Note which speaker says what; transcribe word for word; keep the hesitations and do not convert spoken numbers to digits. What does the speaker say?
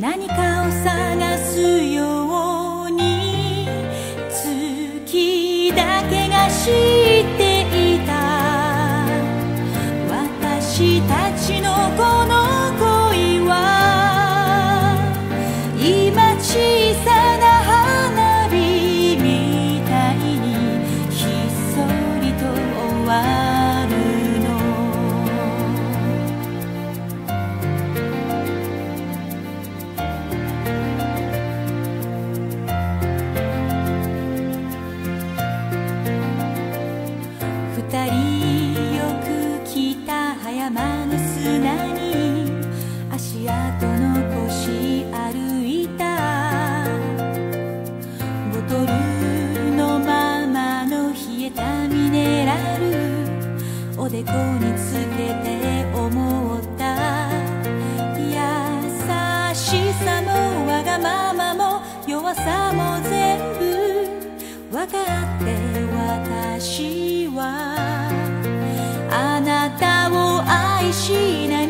Speaker 1: 何かを探すように月だけが知っていた私たちのこの恋は今小さな花火みたいにひっそりと終わる二人よく来た葉山の砂に足跡残し歩いたボトルのままの冷えたミネラルおでこにつけて思った優しさもわがままも弱さも全部分かって私はあなたを愛しない